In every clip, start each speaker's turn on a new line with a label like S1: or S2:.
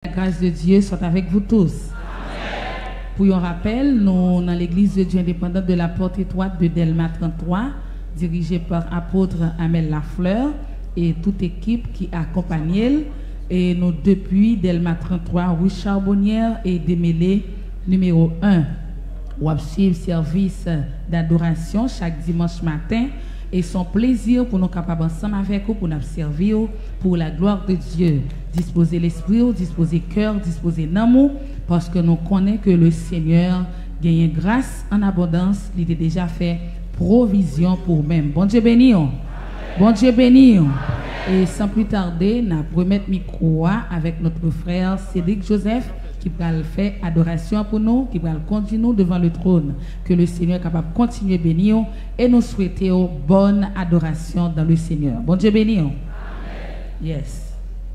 S1: La grâce de Dieu soit avec vous tous. Amen. Pour un rappel, nous dans l'église de Dieu indépendante de la porte étroite de Delma 33, dirigée par apôtre Amel Lafleur et toute équipe qui accompagne elle. Et nous depuis Delma 33, rue Charbonnière et Démêlé numéro 1. On suivre service d'adoration chaque dimanche matin. Et son plaisir pour nous capables ensemble avec vous, pour nous servir pour la gloire de Dieu. Disposer l'esprit, disposer le cœur, disposer l'amour, parce que nous connaissons que le Seigneur gagne grâce en abondance. Il a déjà fait provision pour même. Bon Dieu béni. Bon Dieu béni. Et sans plus tarder, nous remettre le micro avec notre frère Cédric Joseph, qui va faire adoration pour nous, qui va conduire nous devant le trône. Que le Seigneur est capable de continuer à bénir et nous souhaiter bonne adoration dans le Seigneur. Bon Dieu béni. Amen. Yes.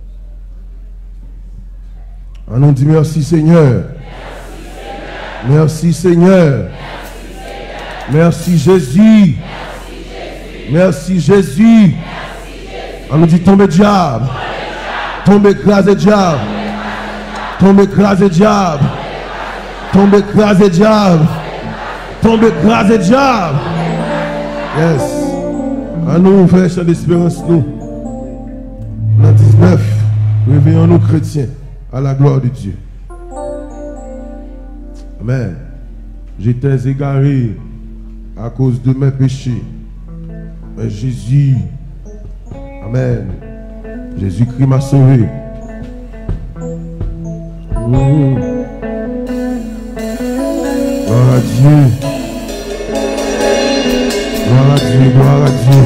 S2: On dit merci Seigneur. Merci Seigneur. Merci Jésus. Merci Jésus. On nous dit tombe diable. Tombe écrasé diable. Tombe écrasé diable. Tombe écrasé diable. Tombe écrasé diable. Yes. À nous, frères, chant d'espérance, nous. Dans 19, réveillons-nous chrétiens à la gloire de Dieu. Amen. J'étais égaré à cause de mes péchés. Mais Jésus, amen. Jésus-Christ m'a sauvé. Gloire à Dieu. Gloire à Dieu, gloire à Dieu.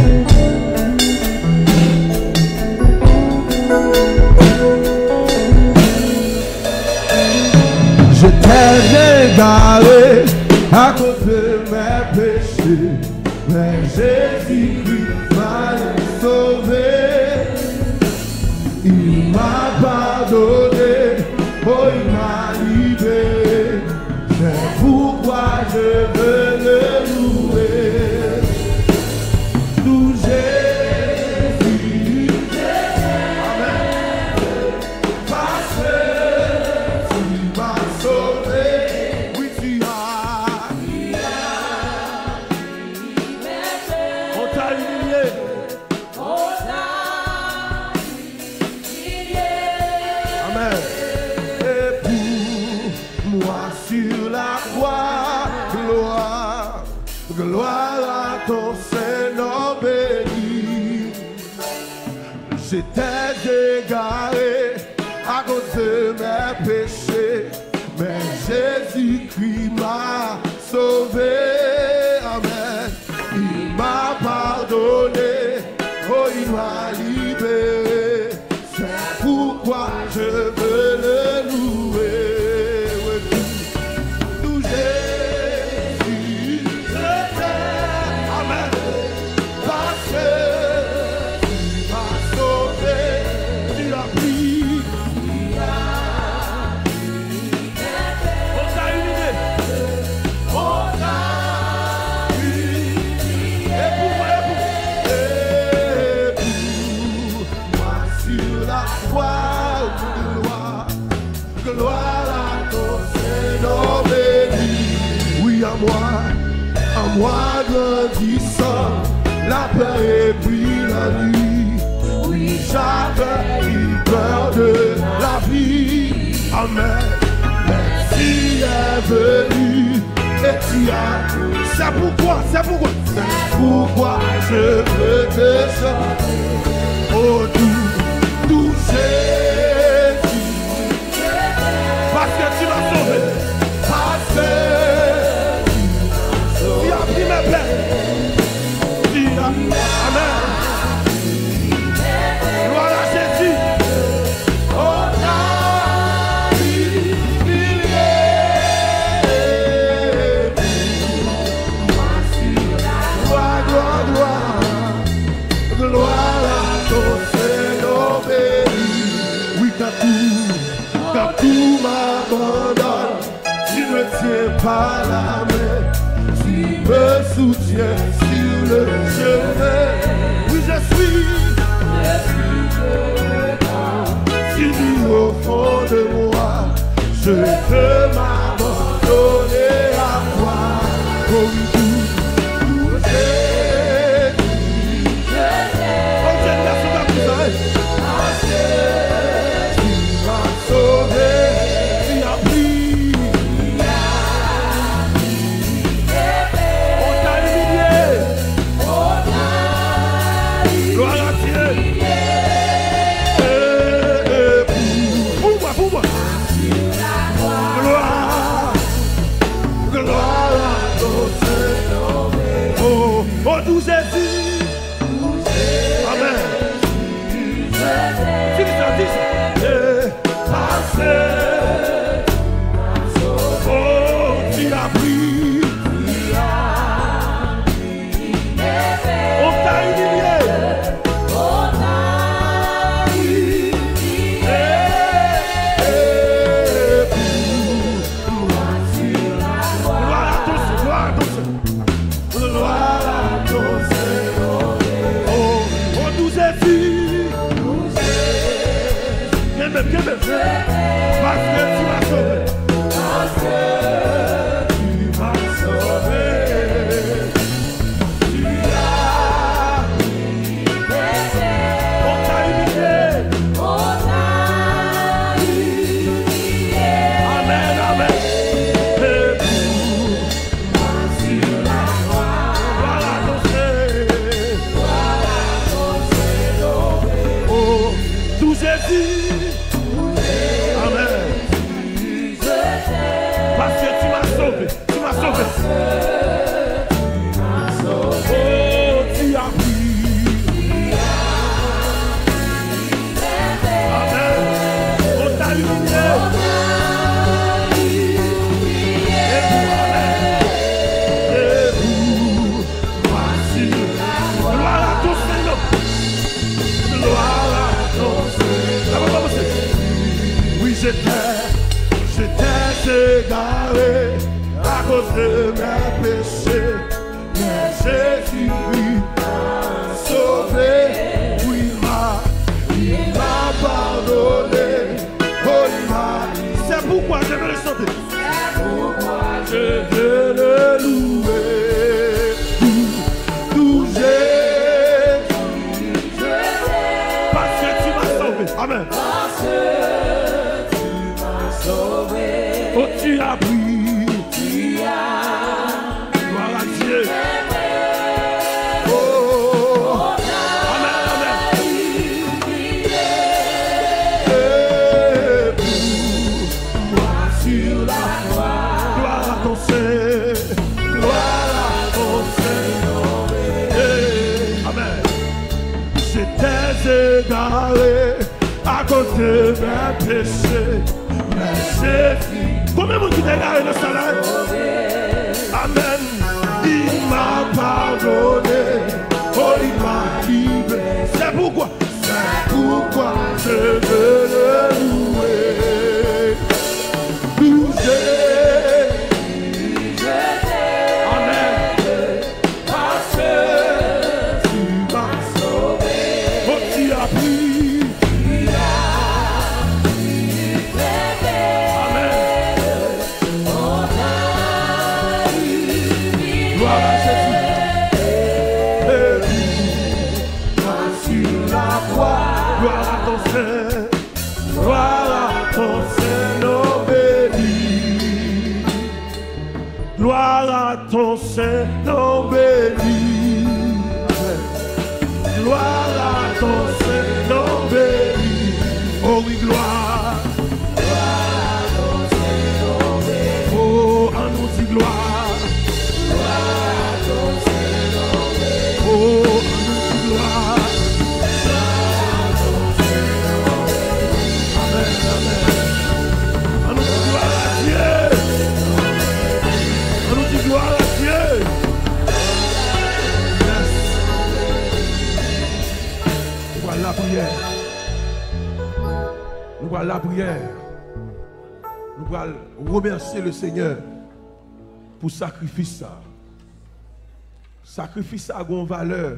S2: J'étais égaré à cause de mes péchés, mais Jésus-Christ m'a sauvé. Il m'a pardonné. Oh, il m'a libéré, c'est pourquoi je veux le louer. Tout Jésus, amen, parce que tu m'as sauvé. Oui, tu as libéré. On t'a humilié. On t'a humilié. Amen. Sur la croix, gloire, gloire à ton Seigneur béni. J'étais égaré à cause de mes péchés, mais Jésus-Christ m'a sauvé. Amen. Il m'a pardonné, oh il m'a libéré. C'est pourquoi je veux le louer. À moi grandissant, la paix et puis la nuit. Oui, j'avais eu peur de la vie. Amen. Merci est venu et tu as. C'est pourquoi je veux te chanter. Oh, tout Jésus. Parce que tu m'as sauvé. Parce que amen. Gloire à Jésus. Oh, gloire à ton Seigneur béni. Oui, quand tout m'abandonne, tu me tiens par la main, tu me soutiens sur le chemin. Oui, je suis au fond de moi. je veux m'abandonner à toi. Oh oui, tout Jésus, je t'aime. Oh, Dieu, merci beaucoup, ça. Tu m'as sauvé, tu as pris. On t'a humilié. Gloire à Dieu. Pour moi. Gloire à ton Seigneur. Oh, doux Jésus. Amen. Si vous avez dit ça. Oh, tu as pris. On t'a humilié. Parce que tu m'as sauvé. Parce que tu m'as sauvé. Tu as humilié. On t'a humilié. On t'a humilié. Amen, amen. Et pour moi sur la croix. Voilà ton Seigneur. Voilà ton Seigneur. Oh, tout Jésus. Parce que tu m'as sauvé, tu m'as sauvé. Oh, tu as pris. Amen. On t'a humilié. Et pour moi sur la croix. Gloire à ton Seigneur. Gloire à ton Seigneur. Oui, j'étais égaré à cause de mes péchés, mais Jésus m'a sauvé, oui, il m'a pardonné, oh, c'est pourquoi je veux le chanter, c'est pourquoi je veux le louer, tout Jésus, parce que tu m'as sauvé, amen, parce que tu m'as sauvé. Oh, tu as pris, tu as, gloire à Dieu. Oh, amen, amen. Et pour moi sur la croix, gloire à ton Seigneur, gloire à ton Seigneur. Amen. J'étais égaré à cause de mes péchés, mais Jésus. Combien de monde qui t'a égaré dans ça là? Amen. Il m'a pardonné. Oh, il m'a libéré. C'est pourquoi je veux le louer. Tout Amen. Parce que tu m'as sauvé. Oh, tu as pris. Gloire à ton Seigneur béni. Gloire à ton Seigneur béni. Gloire à ton Seigneur béni. Oh oui, gloire. Gloire à ton Seigneur béni. Oh, à nous dit gloire. Gloire à ton Seigneur béni. Oh, à nous dit gloire. Gloire à Dieu. Nous voilà la prière. Nous voilà la prière. Nous allons remercier le Seigneur pour sacrifice ça. Sacrifice a une valeur.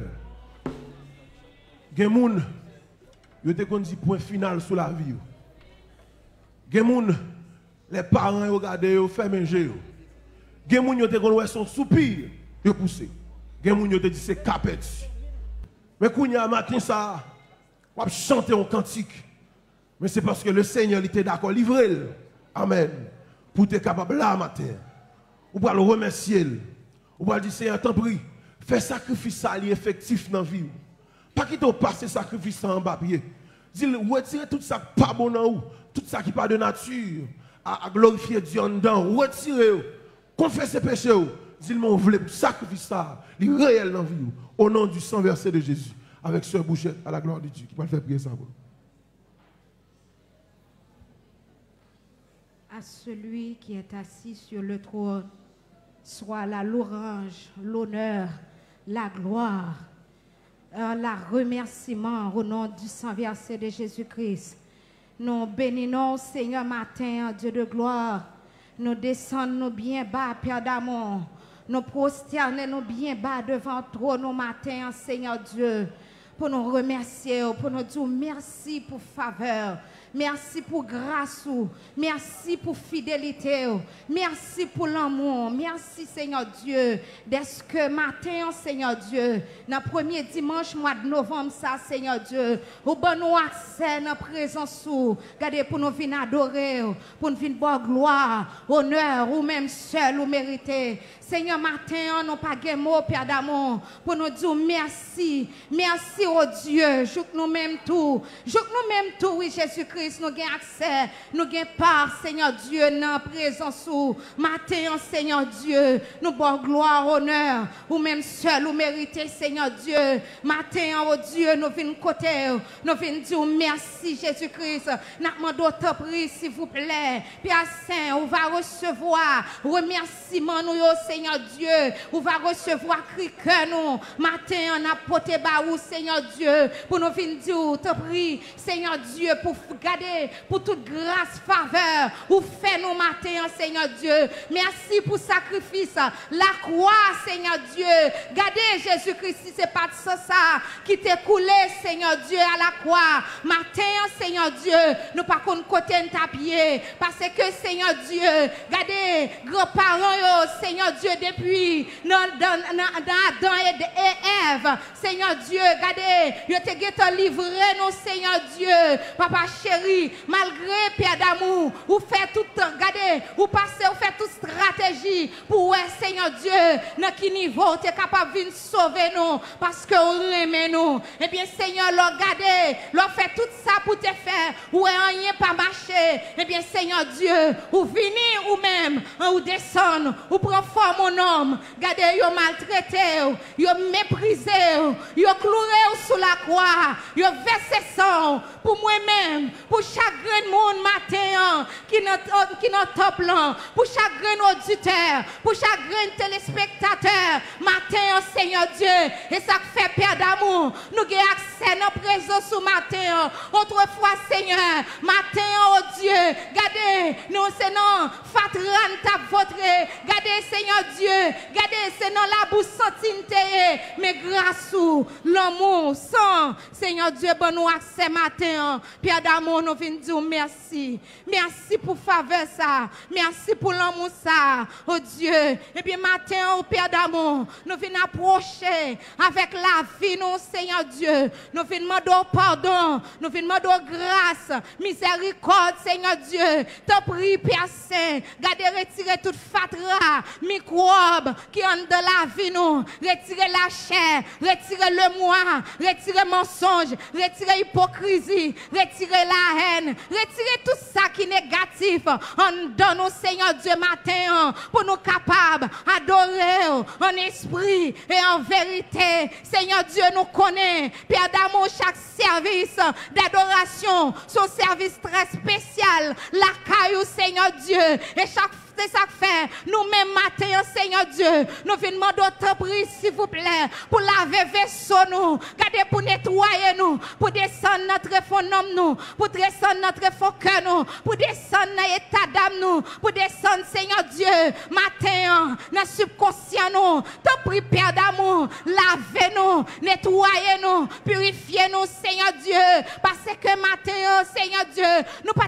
S2: Gen moun yo te kon di point final sur la vie. Gen moun les parents regardent, ils font manger. Il y a des gens qui sont soupir, ils poussent. Il y a des gens qui disent c'est capet. Mais quand il y a un matin, ça, on va chanter un cantique. Mais c'est parce que le Seigneur était d'accord à livrer. Amen. Pour être capable là matin. On va le remercier. On va dire Seigneur, t'en prie, fais sacrifice ça effectif dans la vie. Pas qu'il te passe sacrifice en bas pied. Dis retirez tout ça pas bon en vous, tout ça qui pas de nature, à glorifier Dieu en dedans. Retirez, confessez péché. Dis mon voulez sacrifice ça, il réel dans la vie. Au nom du sang versé de Jésus, avec Sœur Bouchette, à la gloire de Dieu, qui va faire prier ça.
S3: À celui qui est assis sur le trône, soit la louange, l'honneur, la gloire, la remerciement au nom du sang versé de Jésus-Christ. Nous bénissons, Seigneur, matin, Dieu de gloire. Nous descendons bien bas, Père d'amour. Nous prosternons bien bas devant toi, nos matins, Seigneur Dieu, pour nous remercier, pour nous dire merci pour faveur. Merci pour grâce, merci pour fidélité, merci pour l'amour, merci Seigneur Dieu, dès que matin, Seigneur Dieu, dans le premier dimanche mois de novembre, ça, Seigneur Dieu, au bon nous accès dans la présence, regardez pour nous venir adorer, pour nous venir boire gloire, honneur, ou même seul ou mérité. Seigneur, matin, nous pas de mots, Père d'amour, pour nous dire merci, merci au Dieu, joue nous même tout, oui, Jésus-Christ, nous avons accès, nous avons part, Seigneur Dieu, dans la présence, matin, Seigneur Dieu, nous avons gloire, honneur, ou même seul ou mérité, Seigneur Dieu, matin, oh Dieu, nous venons côté, nous venons dire merci, Jésus-Christ, nous demandons ta prière, s'il vous plaît, Père Saint, on va recevoir remerciement, nous, Seigneur Dieu, on va recevoir cri que nous, matin, on a porté baou, Seigneur Dieu, pour nous venir dire, te prie, Seigneur Dieu, pour garder, pour toute grâce, faveur, ou fait nous matin, Seigneur Dieu, merci pour sacrifice, la croix, Seigneur Dieu, gardez Jésus-Christ, si c'est pas ça qui t'est coulé, Seigneur Dieu, à la croix, matin, Seigneur Dieu, nous pas qu'on côté de ta pied, parce que, Seigneur Dieu, gardez, grands-parents, Seigneur Dieu, depuis dans Adam et Ève, Seigneur Dieu, regardez, je te livré, nous, Seigneur Dieu, Papa chéri, malgré Père d'amour, vous faites tout, regardez, vous passez, vous faites toute stratégie pour, Seigneur Dieu, dans quel niveau tu es capable de sauver nous, parce que vous aimez nous. Eh bien, Seigneur, regardez, leur fait tout ça pour te faire, ou rien pas marché. Eh bien, Seigneur Dieu, vous venez ou même, ou descendre, ou prendre forme mon homme, regardez, vous maltraité, vous méprisé, vous cloué sous la croix, vous versé sang pour moi-même, pour chaque monde matin qui est top plan, pour chaque auditeur, pour chaque téléspectateur, matin, Seigneur Dieu, et ça fait Père d'amour, nous avons accès à nos présence ce matin, autrefois, Seigneur, matin, oh Dieu, regardez, nous, c'est non, fatran t'a votré, regardez, Seigneur Dieu, regardez, c'est non la bouche sentinte, mais grâce ou l'amour, sans, Seigneur Dieu, bon nous accès matin, Père d'amour, nous venons dire merci. Merci pour faveur ça. Merci pour l'amour ça. Oh Dieu. Et bien matin, oh Père d'amour, nous venons approcher avec la vie, nous, Seigneur Dieu. Nous venons demander pardon. Nous venons demander grâce, miséricorde, Seigneur Dieu. Te prie, Père Saint. Gardez, retirer toute fatra, microbe qui entre dans la vie, nous. Retirer la chair, retirer le moi, retirer mensonge, retirer hypocrisie, retirer la haine, retirer tout ça qui est négatif. On donne au Seigneur Dieu matin pour nous capables d'adorer en esprit et en vérité. Seigneur Dieu nous connaît. Père d'amour, chaque service d'adoration, son service très spécial, la caillou Seigneur Dieu, et chaque c'est ça que fait. Nous-mêmes, matin, Seigneur Dieu, nous venons demander ta prière, s'il vous plaît, pour laver vaisseau nous, gardez pour nettoyer nous, pour descendre notre fond nous, pour descendre notre fond cœur nous, pour descendre dans l'état d'âme nous, pour descendre, Seigneur Dieu, matin, dans le subconscient nous, ta prière, Père d'amour, lavez nous, nettoyez nous, purifiez nous, Seigneur Dieu, parce que matin, Seigneur Dieu, nous pas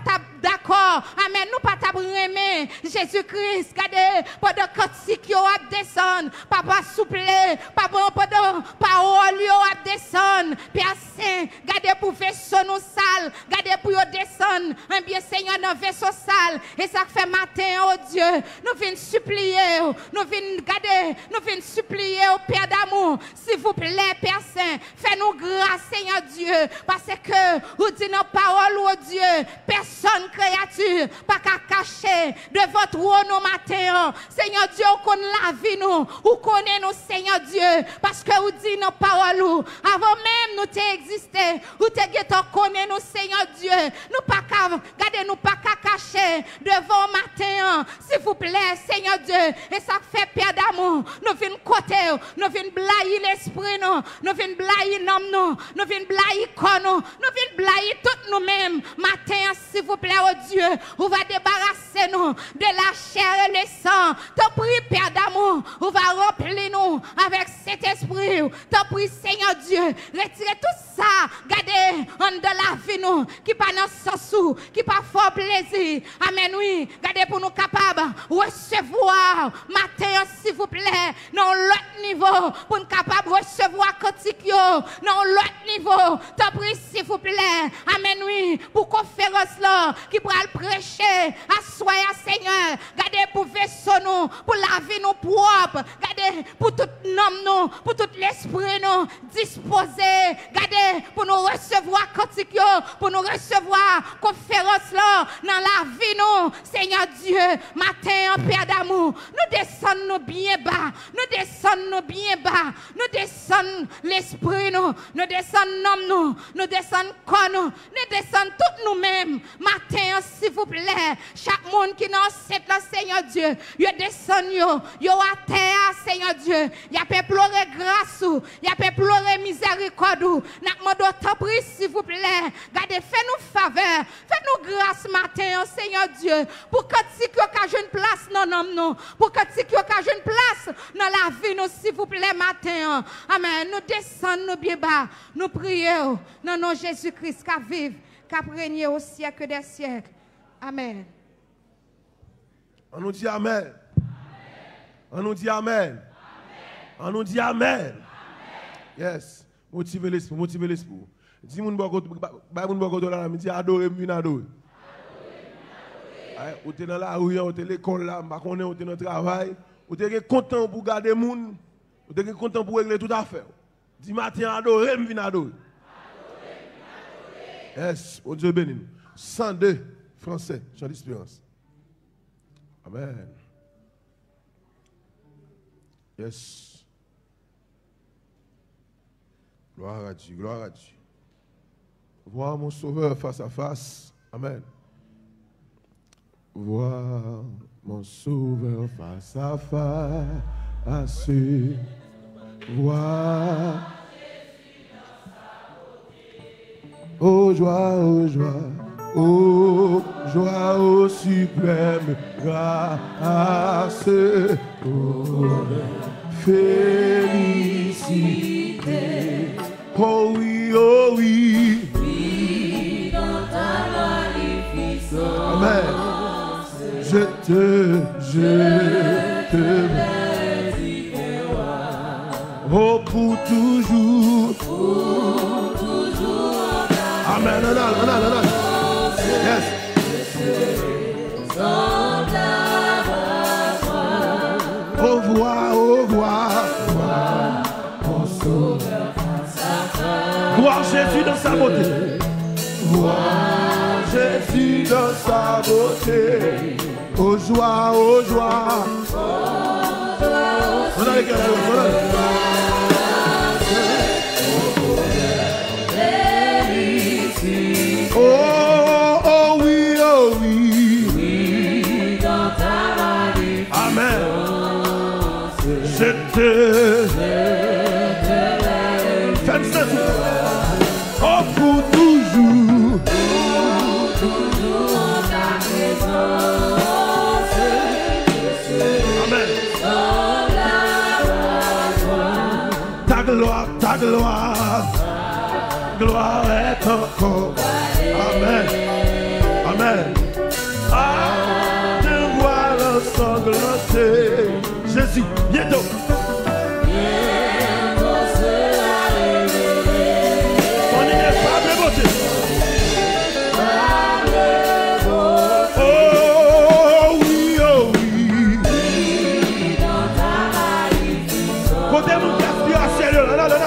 S3: d'accord. Amen. Nous pas t'abremer. Jésus-Christ, regardez, pendant que si a descend, papa souple, papa pendant parole yo a descend, Père Saint, regardez pour vaisseau nous sale, regardez pour yo descendre, un bien Seigneur dans vaisseau sale, et ça fait matin, oh Dieu, nous venons supplier, nous venons garder, nous venons supplier au Père d'amour, s'il vous plaît, Père Saint, fais-nous grâce, Seigneur Dieu, parce que vous dites nos paroles, oh Dieu, personne créature, pas qu'à cacher devant trône au matin, Seigneur Dieu, on connaît la vie nous, ou connaît nous, Seigneur Dieu, parce que vous dites nos paroles, avant même nous t'exister, ou te connaît nous, Seigneur Dieu, nous pas qu'à, regardez nous pas qu'à cacher devant matin, s'il vous plaît, Seigneur Dieu, et ça fait Père d'amour, nous venons côté, nous venons blayer l'esprit, nous venons blayer l'homme, nous venons blayer corps, nous venons blayer tout nous-mêmes, matin, s'il vous plaît, oh Dieu, on va débarrasser nous de la chair et le sang, t'en prie, Père d'amour, on va remplir nous avec cet esprit, t'en prie, Seigneur Dieu, retirez tout ça, gardez, en de la vie nous, qui pas dans sens, qui pas fort plaisir, amen, oui, gardez pour nous capables, recevoir, matin, s'il vous plaît, dans l'autre niveau, pour nous capables de recevoir cantique, dans l'autre niveau, t'en prie, s'il vous plaît, amen, oui, pour conférence là, qui pourra le prêcher, assoyer, Seigneur, gardez pour vaisseau nous, pour la vie nous propre, gardez pour tout nom nous, pour tout l'esprit nous, disposer, gardez pour nous recevoir cantique, pour nous recevoir conférence là, dans la vie nous, Seigneur Dieu, matin, Père d'amour, nous descendons bien bas, nous descendons bien bas, nous descendons l'esprit nous descendons nous descendons corps nous descendons tous nous-mêmes, matin, s'il vous plaît, chaque monde qui est dans cette là, Seigneur Dieu, yo descend yo à terre, Seigneur Dieu, y a peut pleurer grâce, y a peut pleurer miséricorde, n'a demandé t'en prie, s'il vous plaît, gardez, fais-nous faveur, fais-nous grâce matin, Seigneur Dieu, pour que si tu as une place dans l'homme, non, pour que si tu as une place dans la vie, nous, s'il vous plaît, matin, amen, nous descendons bien bas, nous prions, non, non, Jésus-Christ, qu'à vivre, qu'à régner au siècle des siècles, amen.
S2: On nous dit amen. On nous dit amen. On nous dit amen. Yes. Motivez l'esprit, motivez l'esprit. Dis mon beaucoup là, me dit adorer, me adorer. Ou t'es dans la rue, ou t'es l'école là, pas connaît, ou t'es dans le travail, ou t'es content pour garder moun, ou t'es content pour régler tout affaire. Dis matin adorer, me adorer. Yes, oh Dieu béni. 102 français, chant d'espérance. Amen. Yes. Gloire à Dieu, gloire à Dieu. Voir mon sauveur face à face. Amen. Voir mon sauveur face à face. Voir. Oh joie, oh joie. Oh, joie au suprême grâce, oh, félicité. Oh oui, oh oui. Oui, dans ta magnificence. Amen. Je te oh, pour toujours. Pour toujours. Amen, amen, amen, amen. Yes. Au revoir, au revoir. Mon sauveur face à face. Voir Jésus dans sa beauté. Voir Jésus dans sa beauté. Aux joie, aux joie. On a les gars, on a les gars. Oh, oh oui, oh oui. Oui, dans ta magnificence. Amen. Je te fais ça. Oh, pour toujours. Pour toujours ta présence. Amen. Ta gloire, ta gloire. Gloire est encore. Amen. Amen. chanter. Jésus, bientôt. Ton ineffable beauté. Oh oui, oh oui. Côté mon gaspillage, c'est le. Là, là, là.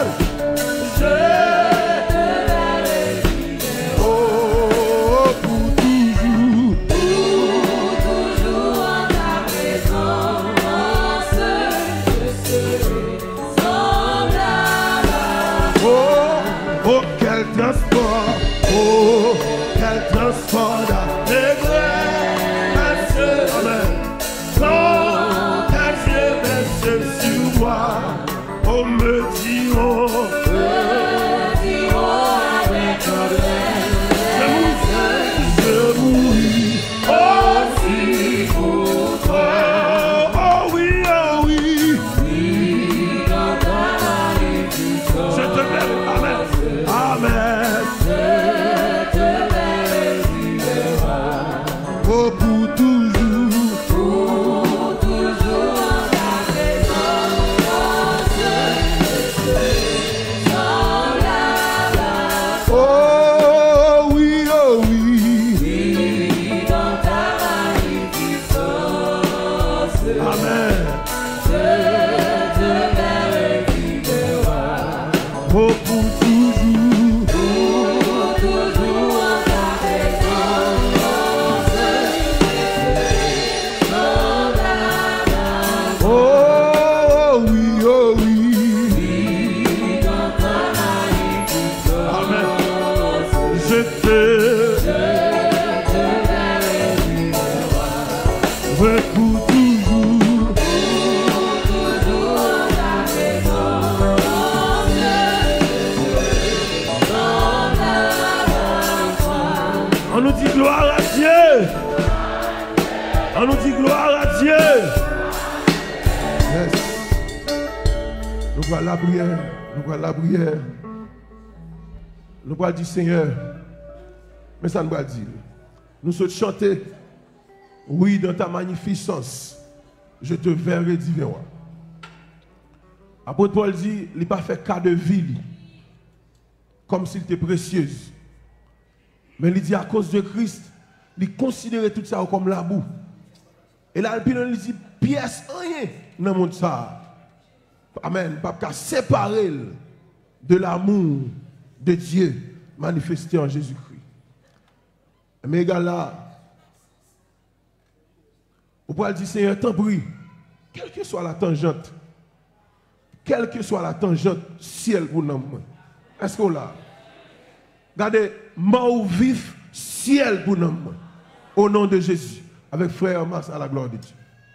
S2: On nous dit gloire à Dieu. On nous dit gloire à Dieu. Yes. Nous voyons la prière. Nous voyons la prière. Nous voyons dire Seigneur. Mais ça nous va dire. Nous souhaitons chanter. Oui, dans ta magnificence, je te verrai divin. Apôtre Paul dit, il n'a pas fait cas de vie, comme s'il était précieuse. Mais il dit à cause de Christ, il considérait tout ça comme la boue. Et là, il dit, pièce rien dans le monde ça. Amen. Pas séparer de l'amour de Dieu manifesté en Jésus-Christ. Mais égal là, on peut dire, Seigneur, t'en prie, quelle que soit la tangente, ciel pour nous. Est-ce qu'on l'a? Regardez, mort ou vif, ciel pour nous. Au nom de Jésus, avec frère Max à la gloire de Dieu.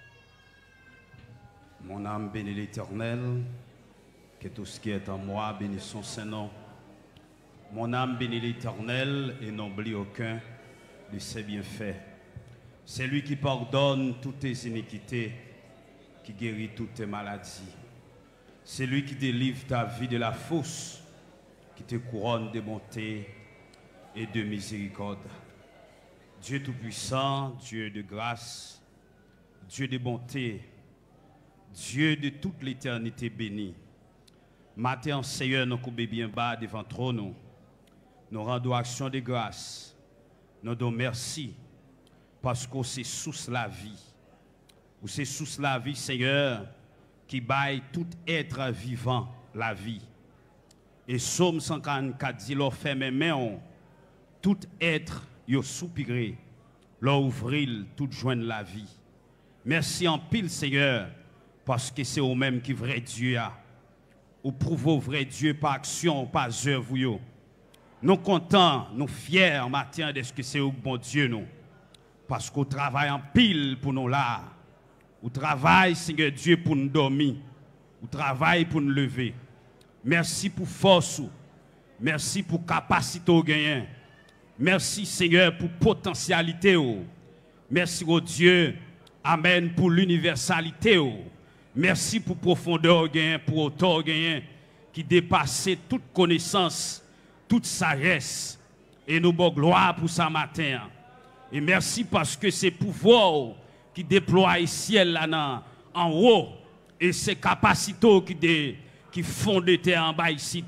S4: Mon âme bénit l'Éternel, que tout ce qui est en moi bénisse son Saint-Nom. Mon âme bénit l'Éternel et n'oublie aucun de ses bienfaits. C'est lui qui pardonne toutes tes iniquités, qui guérit toutes tes maladies. C'est lui qui délivre ta vie de la fosse, qui te couronne de bonté et de miséricorde. Dieu Tout-Puissant, Dieu de grâce, Dieu de bonté, Dieu de toute l'éternité bénie. Matin, Seigneur, nous coupons bien bas devant trône. Nous rendons action de grâce. Nous donnons merci parce que c'est sous la vie. Ou c'est sous la vie, Seigneur, qui baille tout être vivant la vie. Et Psaume 144 dit, l'on fait mes mains, tout être yo soupiré, l'on ouvrit tout joindre la vie. Merci en pile, Seigneur, parce que c'est au même qui vrai Dieu a. Ou prouve au vrai Dieu par action, par œuvre. Nous contents, nous fiers en matin de ce que c'est au bon Dieu nous. Parce qu'on travaille en pile pour nous là. On travaille, Seigneur Dieu, pour nous dormir. On travaille pour nous lever. Merci pour force. Merci pour capacité au gain. Merci, Seigneur, pour potentialité. Merci, au Dieu. Amen, pour l'universalité. Merci pour profondeur gain, pour hauteur gain, qui dépasse toute connaissance, toute sagesse. Et nous bon gloire pour ça matin. Et merci parce que c'est pouvoir qui déploie le ciel là en haut et ses capacités qui font de terre en bas ici.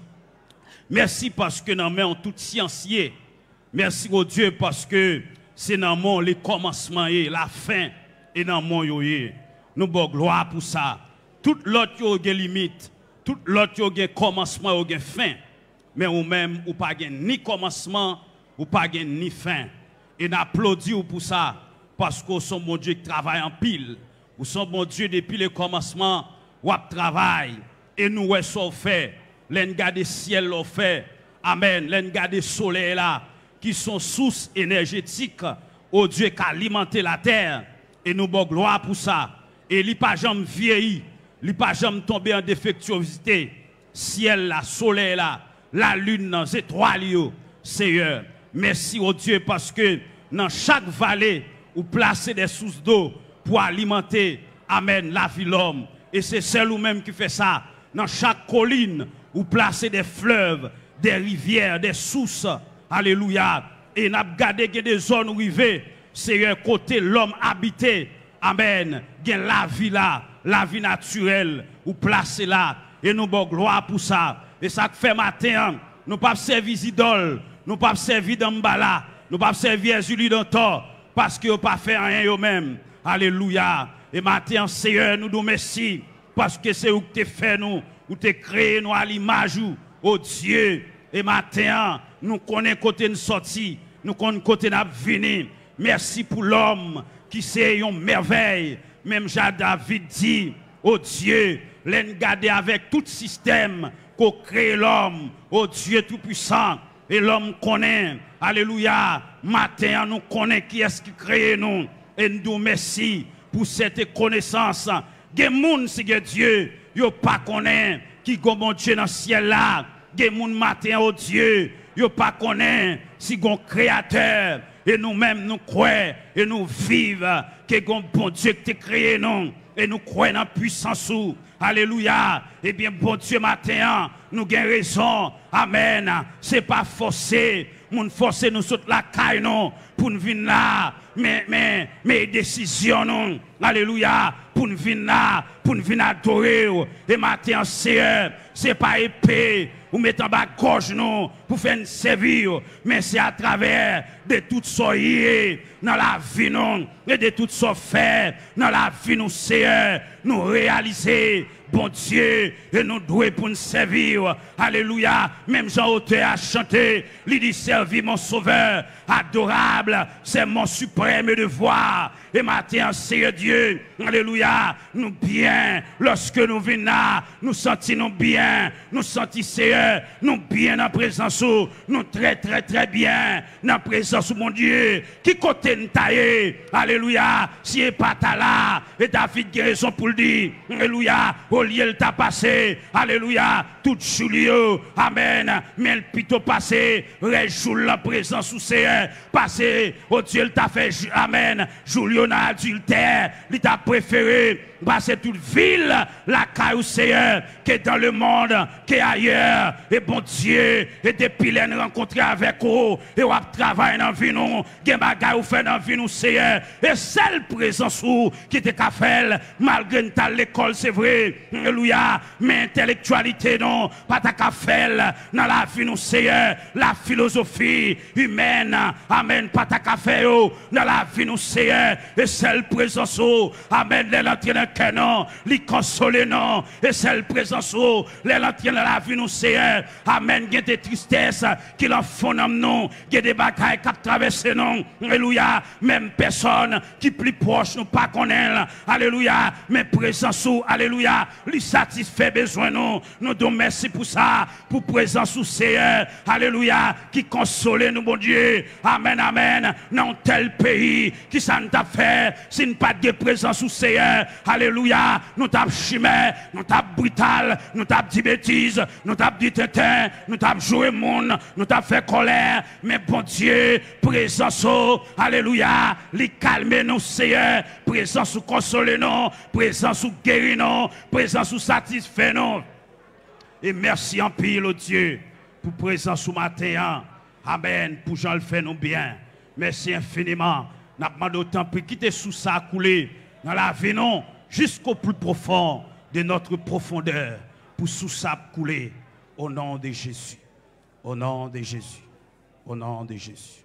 S4: Merci parce que nous avons tout sciencier. Merci au Dieu parce que c'est dans mon le commencement et la fin et dans mon yoye. Nous avons gloire pour ça. Tout l'autre yo gen limite, tout l'autre yo gen commencement yo gen fin. Mais ou même ou pas gen ni commencement ou pas gen ni fin. Et n'applaudit pour ça parce que son bon Dieu qui travaille en pile. Ou son bon Dieu depuis le commencement ou travaille et nous ouais ça fait. L'en garde ciel l'on fait. Amen. L'en garde soleil là qui sont sources énergétiques au Dieu qui alimente la terre et nous bon gloire pour ça. Et li pas jamais vieilli, li pas jamais tombé en défectuosité. Ciel là, soleil là, la lune, les étoiles yo, Seigneur. Merci au Dieu parce que dans chaque vallée, vous placez des sources d'eau pour alimenter, amen, la vie de l'homme. Et c'est celle ou même qui fait ça. Dans chaque colline, vous placez des fleuves, des rivières, des sources. Alléluia. Et nous avons gardé des zones rivées, Seigneur, côté l'homme habité. Amen. Gen la vie là, la vie naturelle, ou placez là. Et nous avons gloire pour ça. Et ça fait matin, nous ne pas servir d'idole, nous ne pas servir d'embala, nous ne pas servir Julie d'Antor, parce que nous pas fait rien eux-mêmes. Alléluia. Et matin, Seigneur, nous nous merci, parce que c'est où que tu fait nous, où tu créé nous à l'image, oh Dieu. Et matin, nous connaissons côté nous sorti, nous connaissons côté nous venir. Merci pour l'homme qui c'est une merveille. Même Jean-David dit, oh Dieu, l'en garder avec tout système qu'on crée l'homme, oh Dieu tout-puissant. Et l'homme connaît, alléluia, matin nous connaît qui est-ce qui crée nous. Et nous merci pour cette connaissance. Des gens, c'est que Dieu, yo pas connaît qui est mon Dieu dans le ciel là. Des gens matin, oh Dieu, yo pas connaît si gon créateur. Et nous-mêmes, nous croyons et nous vivons que bon Dieu qui t'a créé nous. Et nous croyons dans la puissance. Alléluia. Eh bien, bon Dieu, matin, nous avons raison. Amen. Ce n'est pas forcé. Nous forcer nous sur la caille non pour nous venir là. Mais décisions non. Alléluia. Pour nous venir là. Pour nous venir adorer. Et matin, Seigneur, ce n'est pas épée. Ou mettre en bas gorge nous pour faire une servir. Mais c'est à travers de toutes sortes dans la vie nous. Et de toutes sortes faire dans la vie nous, Seigneur. Nous réaliser. Bon Dieu, et nous devons pour nous servir. Alléluia. Même Jean-Auteur a chanté. Il dit servir mon sauveur. Adorable, c'est mon suprême devoir. Et matin, Seigneur Dieu, alléluia, nous bien, lorsque nous venons là, nous sentons bien, nous sentons Seigneur, nous bien dans la présence, nous très bien dans la présence de mon Dieu, qui côté nous taille, alléluia, si et pas là, et David a raison pour le dire, alléluia, au lieu t'a passé, alléluia, tout Julio, amen, mais le plutôt passé, réjoue la présence sous Seigneur, passé, oh Dieu, t'a fait, amen, Julio n'a adultère, il t'a préféré passer toute ville, la caille Seigneur, qui est dans le monde, qui est ailleurs, et bon Dieu, et depuis les rencontrer avec vous, et on travaille dans la vie nous, qui bagaille ou fait dans la vie nous Seigneur, et celle présence où, qui était qu'à faire, malgré l'école c'est vrai, alléluia, mais intellectualité non, pas ta qu'à faire dans la vie nous Seigneur, la philosophie humaine, amen, pas ta qu'à faire dans la vie nous Seigneur, et celle présence où, amen, l'entrée dans le non, les consoler non, et celle présence où, l'entrée dans la vie nous Seigneur, amen, il y a des tristesses qui l'en font dans nous, il y a des bagailles qui traversent nous, alléluia, même personne qui plus proche nous pas connaît, alléluia, mais présence où, alléluia, lui satisfait besoin nous donnons merci pour ça, pour présence où Seigneur, alléluia, qui console nous, bon Dieu, amen, amen, dans tel pays, qui ça nous t'a fait, si nous pas de présence où Seigneur, alléluia, nous t'a chimère, nous t'a brutal, nous t'a dit bêtises, nous t'a dit tétin, nous t'a joué monde, nous t'a fait colère, mais bon Dieu, présence où, alléluia, les calmer nous Seigneur, présence où consoler nous, présence où guérir nous, présence où satisfaire nous. Et merci en pile, oh Dieu, pour présence au matin. Amen. Pour Jean le fait nous bien. Merci infiniment. N'a demandé autant pour quitter sous ça couler dans la venon jusqu'au plus profond de notre profondeur pour sous ça couler au nom de Jésus. Au nom de Jésus. Au nom de Jésus.